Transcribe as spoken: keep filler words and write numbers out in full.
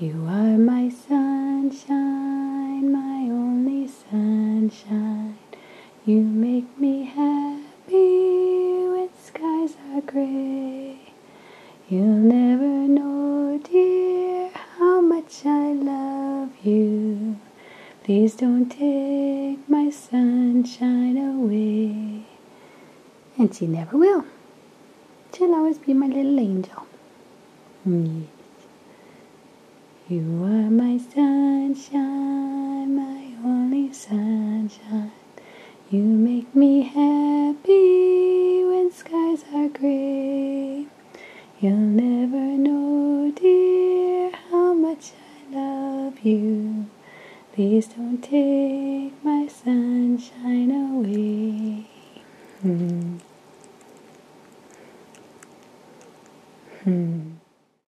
You are my sunshine, my only sunshine. You make me happy when skies are gray. You'll never know, dear, how much I love you. Please don't take my sunshine away. And she never will. She'll always be my little angel. Yes. You are my sunshine, my only sunshine. You make me happy when skies are gray. You'll never know, dear, how much I love you. Please don't take my sunshine away. Hmm. Hmm.